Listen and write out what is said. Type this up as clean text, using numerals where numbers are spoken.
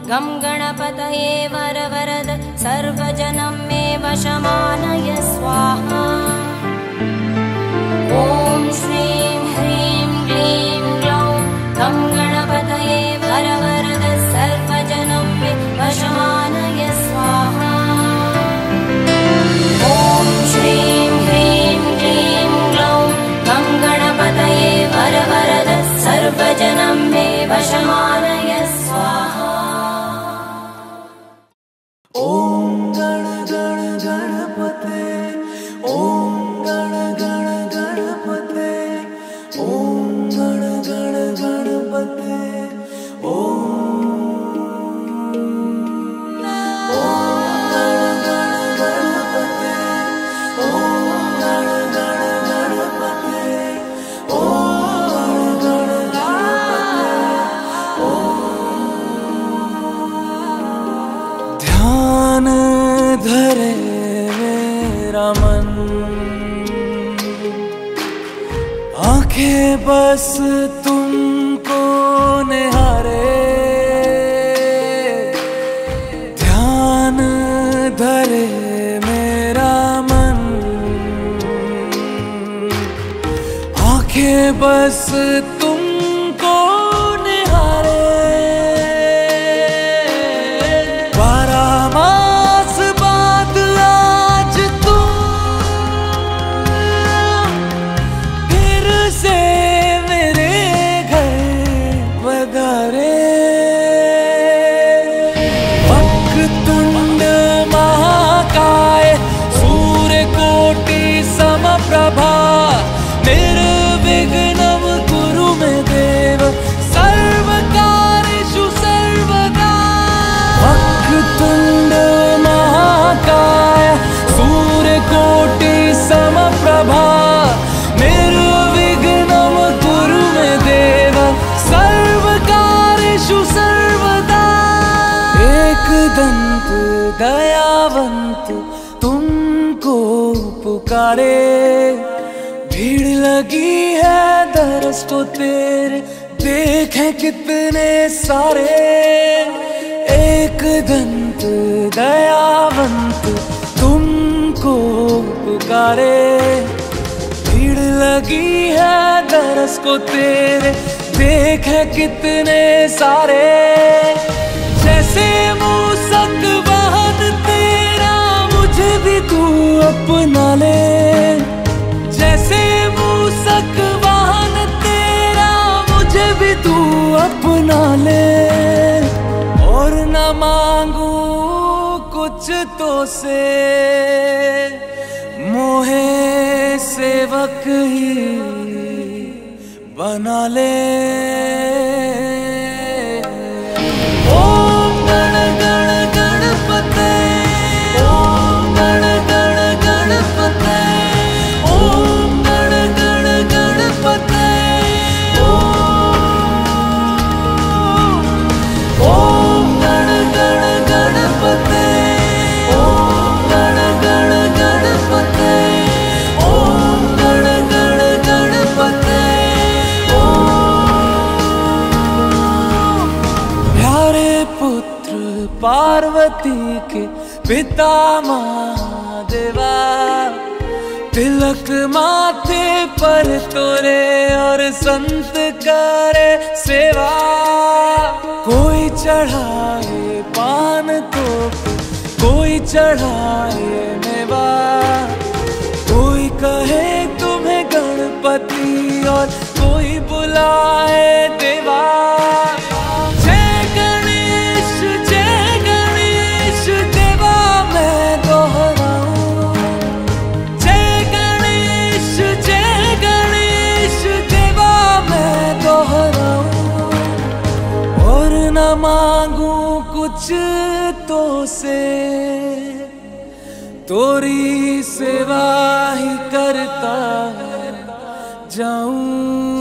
गं गणपतये वरवरद सर्वजनं मे वशमानय स्वाहा। ॐ श्रीं ह्रीं क्लीं ग्लौं गं गणपतये वरवरद सर्वजनं मे वशमानय स्वाहा। ॐ श्रीं ह्रीं क्लीं ग्लौं गं गणपतये वरवरद सर्वजनं मे वशमानय स्वाहा। ॐ गण गण गणपते, ॐ गण गण गणपते, ॐ गण गण गणपते, ॐ गण गण गणपते, ॐ गण गण गणपते, ॐ गण गण गणपते। ध्यान धरे मेरा मन, आंखें बस तुमको निहारे। ध्यान धरे मेरा मन, आंखें बस तुमको निहारे। 12 मास बाद आज तुम फिर से मेरे घर पधारे। वक्रतुंड महाकाय सूर्यकोटि समप्रभा, निर्विघ्नं कुरु मे देव सर्वकार्येषु सर्वदा। वक्रतुंड महाकाय सूर्यकोटि समप्रभा, निर्विघ्नं कुरु मे देव सर्वकार्येषु सर्वदा। एकदंत दयावंत तुमको पुकारे, भीड़ लगी है दरस को तेरे, देखें कितने सारे। एकदंत दयावंत तुमको पुकारे, भीड़ लगी है दरस को तेरे, देखें कितने सारे। जैसे मूसक वाहन तेरा मुझे भी तू अपना ले, जैसे मूसक वाहन तेरा मुझे भी तू अपना ले। और न मांगू कुछ तो से, मोहे सेवक ही बना ले। ॐ गण गण गणपते, ॐ गण गण गणपते, ॐ गण गण गणपते, ॐ गण गण गणपते, ॐ गण गण गणपते, ॐ गण गण गणपते, प्यारे पुत्र पार्वती के पिता महादेवा, तिलक माथे पर तोरे और संत करे सेवा। कोई चढ़ाए पान तो कोई चढ़ाए मेवा, कोई कहे तुम्हें गणपति और कोई बुलाए देवा। जय गणेश देवा मैं दोहराऊं, जय गणेश देवा मैं दोहराऊं। और न मांगू कुछ तो से, तोरी सेवा ही करता जाऊं।